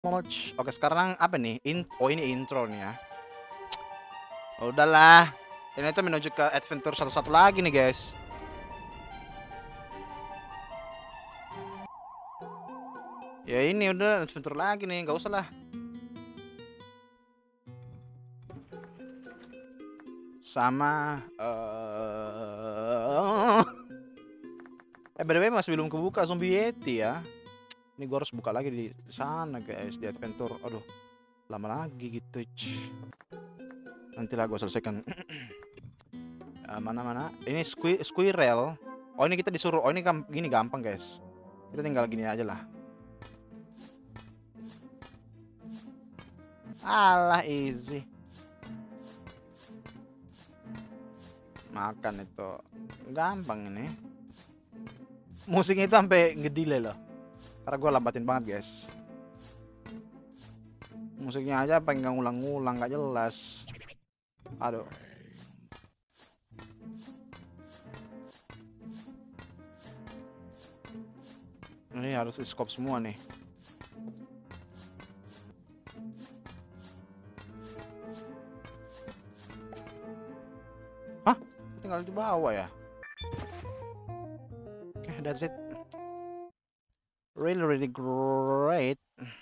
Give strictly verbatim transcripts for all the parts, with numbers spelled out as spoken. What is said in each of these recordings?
much. Oke, sekarang apa nih? In oh ini intro nih ya. Udahlah. Ini tuh menuju ke adventure satu-satu lagi nih, guys. Ya ini udah adventure lagi nih, nggak usah lah. Sama uh... eh by the way masih belum kebuka zombie yeti ya. Ini gue harus buka lagi di sana guys, di adventure. Aduh, lama lagi gitu. Nantilah gue selesaikan. uh, mana mana? Ini squir squirrel. Oh ini kita disuruh. Oh ini gam gini gampang guys. Kita tinggal gini aja lah. Alah easy. Makan itu gampang ini. Musiknya itu sampai ngedile loh. Karena gue lambatin banget guys. Musiknya aja pengen ngulang-ngulang gak jelas. Aduh. Ini harus scope semua nih. Hah? Tinggal di bawah ya? Oke, okay, that's it. Really, really great.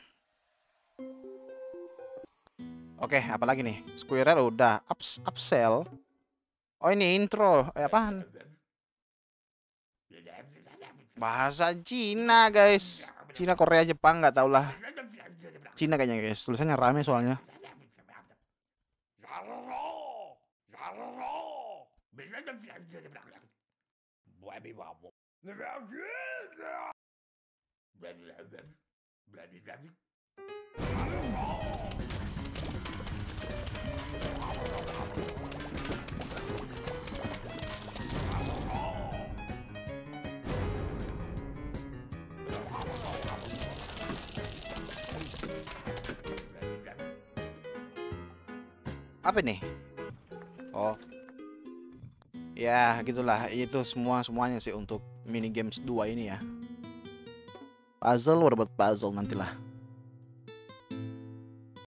Oke, okay, apa lagi nih? Squirrel udah. Ups, upsell. Oh ini intro. Eh apaan? Bahasa Cina guys. Cina, Korea, Jepang nggak tau lah. Cina kayaknya guys. Tulisannya rame soalnya. Apa nih? Oh. Ya, gitulah. Itu semua semuanya sih untuk mini games dua ini ya. Puzzle, what about puzzle nantilah.